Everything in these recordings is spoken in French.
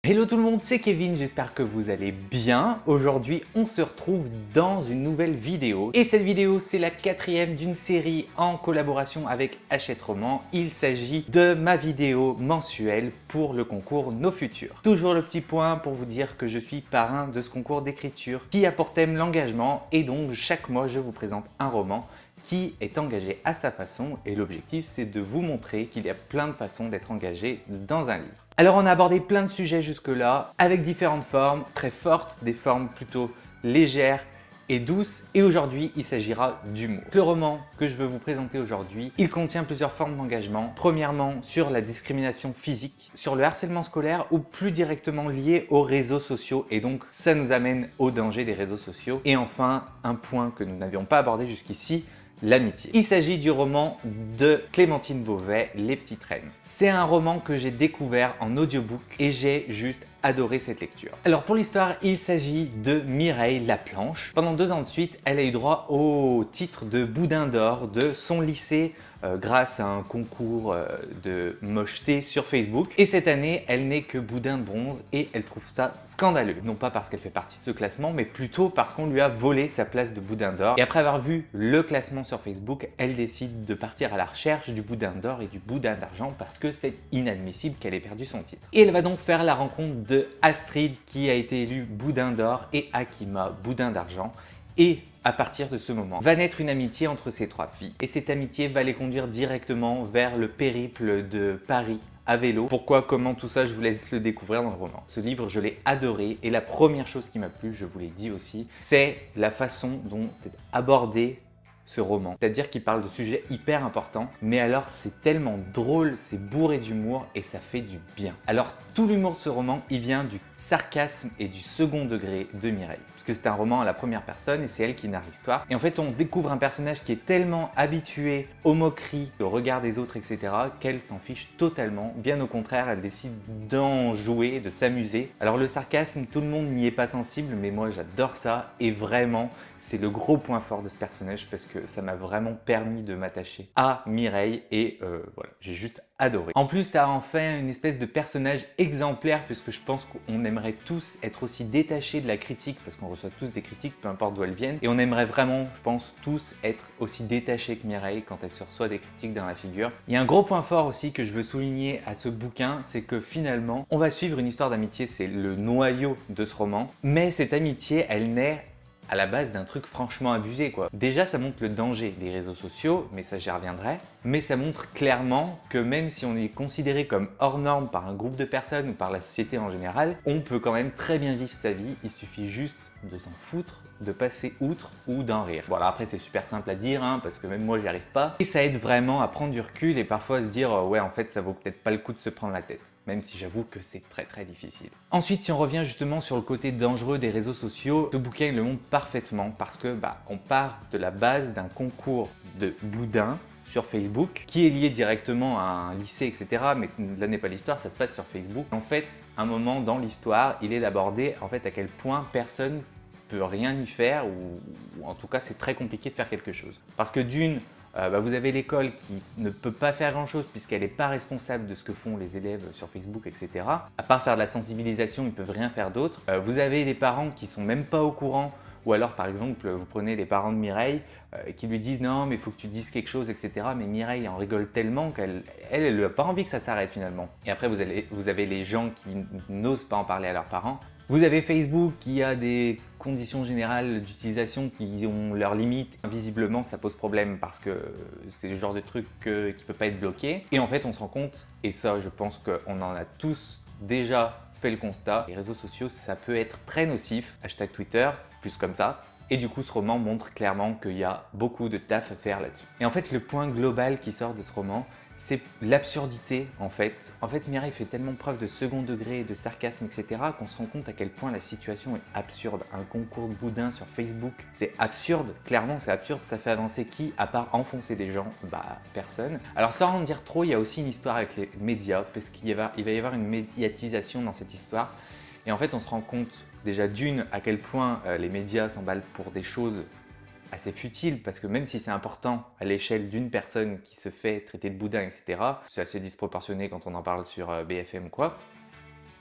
Hello tout le monde, c'est Kevin, j'espère que vous allez bien. Aujourd'hui, on se retrouve dans une nouvelle vidéo. Et cette vidéo, c'est la quatrième d'une série en collaboration avec Hachette Roman. Il s'agit de ma vidéo mensuelle pour le concours Nos Futurs. Toujours le petit point pour vous dire que je suis parrain de ce concours d'écriture qui a pour thème l'engagement. Et donc, chaque mois, je vous présente un roman qui est engagé à sa façon et l'objectif c'est de vous montrer qu'il y a plein de façons d'être engagé dans un livre. Alors on a abordé plein de sujets jusque-là avec différentes formes très fortes, des formes plutôt légères et douces et aujourd'hui il s'agira d'humour. Le roman que je veux vous présenter aujourd'hui, il contient plusieurs formes d'engagement. Premièrement sur la discrimination physique, sur le harcèlement scolaire ou plus directement lié aux réseaux sociaux et donc ça nous amène au danger des réseaux sociaux. Et enfin un point que nous n'avions pas abordé jusqu'ici, l'amitié. Il s'agit du roman de Clémentine Beauvais, Les Petites Reines. C'est un roman que j'ai découvert en audiobook et j'ai juste adoré cette lecture. Alors pour l'histoire, il s'agit de Mireille Laplanche. Pendant 2 ans de suite, elle a eu droit au titre de Boudin d'or de son lycée grâce à un concours de mocheté sur Facebook. Et cette année, elle n'est que boudin de bronze et elle trouve ça scandaleux. Non pas parce qu'elle fait partie de ce classement, mais plutôt parce qu'on lui a volé sa place de boudin d'or. Et après avoir vu le classement sur Facebook, elle décide de partir à la recherche du boudin d'or et du boudin d'argent parce que c'est inadmissible qu'elle ait perdu son titre. Et elle va donc faire la rencontre de Astrid qui a été élue boudin d'or et Akima boudin d'argent. Et à partir de ce moment, va naître une amitié entre ces 3 filles. Et cette amitié va les conduire directement vers le périple de Paris à vélo. Pourquoi, comment, tout ça, je vous laisse le découvrir dans le roman. Ce livre, je l'ai adoré et la première chose qui m'a plu, je vous l'ai dit aussi, c'est la façon dont est abordé ce roman. C'est-à-dire qu'il parle de sujets hyper importants, mais alors c'est tellement drôle, c'est bourré d'humour et ça fait du bien. Alors tout l'humour de ce roman, il vient du sarcasme et du second degré de Mireille. Puisque c'est un roman à la première personne et c'est elle qui narre l'histoire. Et en fait, on découvre un personnage qui est tellement habitué aux moqueries, au regard des autres, etc. qu'elle s'en fiche totalement. Bien au contraire, elle décide d'en jouer, de s'amuser. Alors le sarcasme, tout le monde n'y est pas sensible, mais moi j'adore ça. Et vraiment, c'est le gros point fort de ce personnage parce que ça m'a vraiment permis de m'attacher à Mireille et voilà, j'ai juste adoré. En plus, ça en fait une espèce de personnage exemplaire puisque je pense qu'on aimerait tous être aussi détachés de la critique parce qu'on reçoit tous des critiques, peu importe d'où elles viennent. Et on aimerait vraiment, je pense, tous être aussi détachés que Mireille quand elle se reçoit des critiques dans la figure. Il y a un gros point fort aussi que je veux souligner à ce bouquin, c'est que finalement, on va suivre une histoire d'amitié, c'est le noyau de ce roman. Mais cette amitié, elle naît à la base d'un truc franchement abusé quoi. Déjà ça montre le danger des réseaux sociaux, mais ça j'y reviendrai. Mais ça montre clairement que même si on est considéré comme hors norme par un groupe de personnes ou par la société en général, on peut quand même très bien vivre sa vie, il suffit juste de s'en foutre, de passer outre ou d'en rire. Voilà, après c'est super simple à dire hein, parce que même moi j'y arrive pas. Et ça aide vraiment à prendre du recul et parfois à se dire ouais en fait ça vaut peut-être pas le coup de se prendre la tête. Même si j'avoue que c'est très difficile. Ensuite si on revient justement sur le côté dangereux des réseaux sociaux, ce bouquin il le montre parfaitement parce que on part de la base d'un concours de boudin sur Facebook, qui est lié directement à un lycée, etc. Mais là n'est pas l'histoire, ça se passe sur Facebook. En fait, un moment dans l'histoire, il est d'aborder en fait à quel point personne peut rien y faire ou en tout cas c'est très compliqué de faire quelque chose. Parce que d'une, vous avez l'école qui ne peut pas faire grand chose puisqu'elle n'est pas responsable de ce que font les élèves sur Facebook, etc. À part faire de la sensibilisation, ils ne peuvent rien faire d'autre. Vous avez des parents qui sont même pas au courant. Ou alors par exemple, vous prenez les parents de Mireille qui lui disent non mais il faut que tu dises quelque chose, etc. Mais Mireille en rigole tellement qu'elle n'a pas envie que ça s'arrête finalement. Et après vous avez les gens qui n'osent pas en parler à leurs parents. Vous avez Facebook qui a des conditions générales d'utilisation qui ont leurs limites. Visiblement ça pose problème parce que c'est le genre de truc qui ne peut pas être bloqué. Et en fait on se rend compte, et ça je pense qu'on en a tous déjà fait le constat, les réseaux sociaux ça peut être très nocif, hashtag Twitter, plus comme ça. Et du coup ce roman montre clairement qu'il y a beaucoup de taf à faire là-dessus. Et en fait le point global qui sort de ce roman, c'est l'absurdité en fait. En fait Mireille fait tellement preuve de second degré, de sarcasme, etc. qu'on se rend compte à quel point la situation est absurde. Un concours de boudin sur Facebook, c'est absurde, clairement c'est absurde. Ça fait avancer qui à part enfoncer des gens? Personne. Alors sans en dire trop, il y a aussi une histoire avec les médias parce qu'il va y avoir une médiatisation dans cette histoire. Et en fait on se rend compte déjà d'une à quel point les médias s'emballent pour des choses assez futile parce que même si c'est important à l'échelle d'une personne qui se fait traiter de boudin, etc., c'est assez disproportionné quand on en parle sur BFM ou quoi.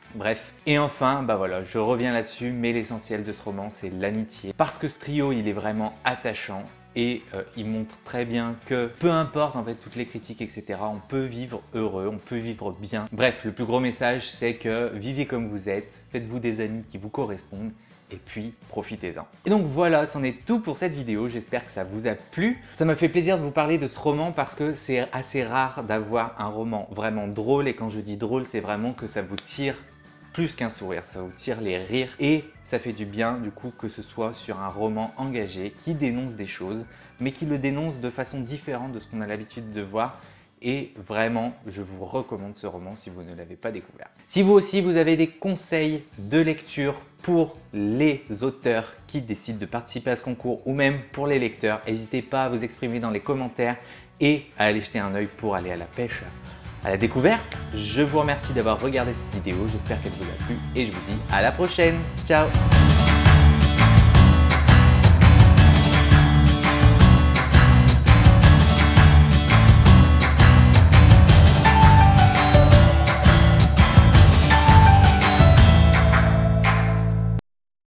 Bref. Et enfin, bah voilà, je reviens là-dessus, mais l'essentiel de ce roman, c'est l'amitié. Parce que ce trio, il est vraiment attachant. Et il montre très bien que peu importe en fait toutes les critiques etc, on peut vivre heureux, on peut vivre bien. Bref, le plus gros message c'est que vivez comme vous êtes, faites-vous des amis qui vous correspondent et puis profitez-en. Et donc voilà, c'en est tout pour cette vidéo, j'espère que ça vous a plu. Ça m'a fait plaisir de vous parler de ce roman parce que c'est assez rare d'avoir un roman vraiment drôle et quand je dis drôle, c'est vraiment que ça vous tire plus qu'un sourire, ça vous tire les rires et ça fait du bien du coup que ce soit sur un roman engagé qui dénonce des choses mais qui le dénonce de façon différente de ce qu'on a l'habitude de voir et vraiment je vous recommande ce roman si vous ne l'avez pas découvert. Si vous aussi vous avez des conseils de lecture pour les auteurs qui décident de participer à ce concours ou même pour les lecteurs, n'hésitez pas à vous exprimer dans les commentaires et à aller jeter un œil pour aller à la pêche à la découverte. Je vous remercie d'avoir regardé cette vidéo, j'espère qu'elle vous a plu et je vous dis à la prochaine. Ciao!